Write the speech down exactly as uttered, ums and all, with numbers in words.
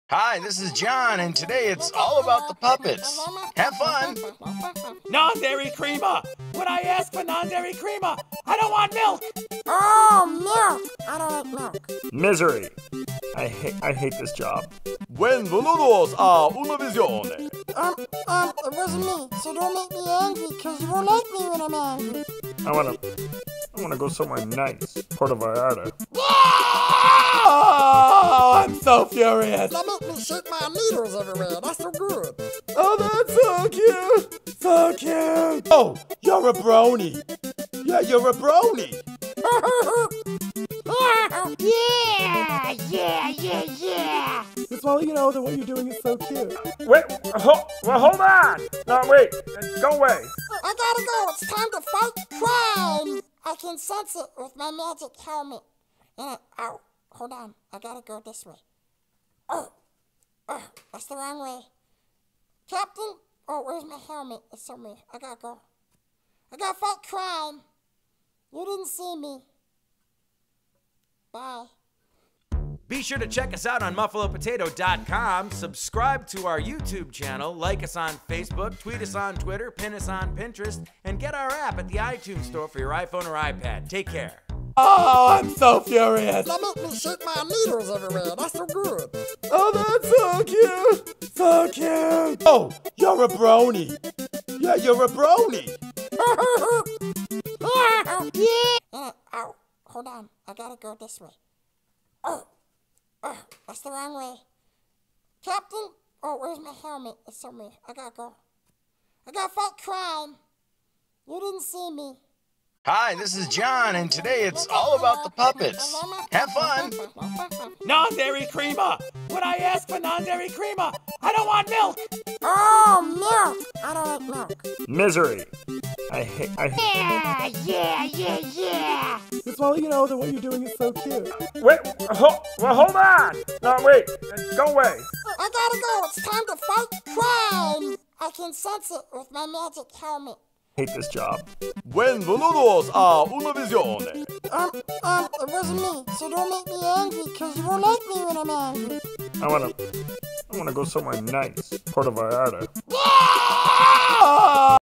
Hi, this is John, and today it's all about the puppets. Have fun! Non-dairy creamer! When I ask for non-dairy creamer, I don't want milk! Oh, milk! I don't like milk. Misery. I hate I hate this job. Benvenutos a una visione. Um, um, it wasn't me, so don't make me angry, because you won't like me when I'm angry. I wanna I wanna go somewhere nice. Puerto Vallarta. Oh, I'm so furious! That make me shake my needles everywhere. That's so good. Oh, that's so cute! So cute! Oh, you're a brony! Yeah, you're a brony! Yeah, yeah, yeah, yeah. That's all you know that what you're doing is so cute. Wait, ho well, hold on. No, wait, go away. I gotta go. It's time to fight crime. I can sense it with my magic helmet. Uh, ow, hold on. I gotta go this way. Oh, oh, that's the wrong way. Captain, oh, where's my helmet? It's somewhere. I gotta go. I gotta fight crime. You didn't see me. Bye. Be sure to check us out on muffalo potato dot com, subscribe to our YouTube channel, like us on Facebook, tweet us on Twitter, pin us on Pinterest, and get our app at the iTunes Store for your iPhone or iPad. Take care. Oh, I'm so furious! That make me shake my needles everywhere. That's so good. Oh, that's so cute! So cute! Oh, you're a brony! Yeah, you're a brony! Yeah. Uh, ow, hold on. I gotta go this way. Oh, oh, that's the wrong way. Captain, oh, where's my helmet? It's somewhere. I gotta go. I gotta fight crime. You didn't see me. Hi, this is John, and today it's all about the puppets. Have fun! Non-dairy creamer! When I ask for non-dairy creamer, I don't want milk! Oh, milk! I don't like milk. Misery. I hate I hate Yeah, yeah, yeah, yeah. That's all you know that what you're doing is so cute. Wait, ho well, hold on. No, wait, go away. I gotta go. It's time to fight crime. I can sense it with my magic helmet. Hate this job. Benvenutos a una visione. Um, um, it wasn't me, so don't make me angry, because you won't like me when I'm angry. I wanna I wanna go somewhere nice. Puerto Vallarta. Yeah!